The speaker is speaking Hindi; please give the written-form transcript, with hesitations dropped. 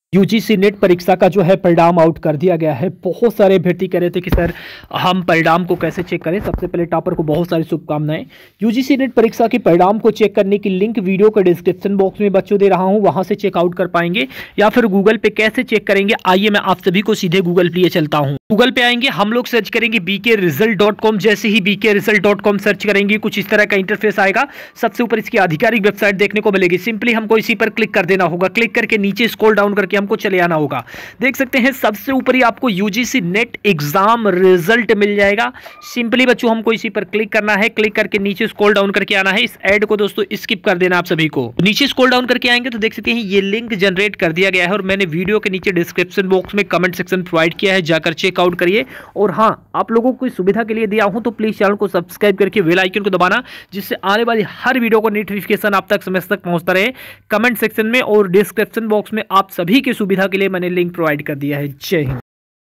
यूजीसी नेट परीक्षा का जो है परिणाम आउट कर दिया गया है। बहुत सारे अभ्यर्थी कह रहे थे कि सर हम परिणाम को कैसे चेक करें। सबसे पहले टॉपर को बहुत सारी शुभकामनाएं। यूजीसी नेट परीक्षा के परिणाम को चेक करने की लिंक वीडियो के डिस्क्रिप्शन बॉक्स में बच्चों दे रहा हूं, वहां से चेकआउट कर पाएंगे या फिर गूगल पे कैसे चेक करेंगे। आइए मैं आप सभी को सीधे गूगल पे चलता हूँ। गूगल पे आएंगे, हम लोग सर्च करेंगे bkresult.com। जैसे ही bkresult.com सर्च करेंगे कुछ इस तरह का इंटरफेस आएगा। सबसे ऊपर इसकी आधिकारिक वेबसाइट देखने को मिलेगी। सिंपली हमको इसी पर क्लिक कर देना होगा। क्लिक करके नीचे स्क्रॉल डाउन करके हमको चले आना होगा। देख सकते हैं सबसे ऊपर ही आपको यूजीसी नेट एग्जाम रिजल्ट मिल जाएगा। सिंपली बच्चों हमको इसी पर क्लिक करना है। क्लिक करके नीचे स्क्रॉल डाउन करके आना है। इस ऐड को दोस्तों स्किप कर देना आप सभी को। नीचे स्क्रॉल डाउन करके आएंगे तो देख सकते हैं ये लिंक जनरेट कर दिया गया है और मैंने वीडियो के नीचे डिस्क्रिप्शन बॉक्स में कमेंट सेक्शन प्रोवाइड किया है, जाकर चेकआउट करिए। और हाँ, आप लोगों को सुविधा के लिए दिया हूं तो प्लीज चैनल को सब्सक्राइब करके बेल आइकन को दबाना, जिससे आने वाली हर वीडियो का नोटिफिकेशन आप तक समय तक पहुंचता रहे। कमेंट सेक्शन में और डिस्क्रिप्शन बॉक्स में आप सभी की सुविधा के लिए मैंने लिंक प्रोवाइड कर दिया है। जय हिंद।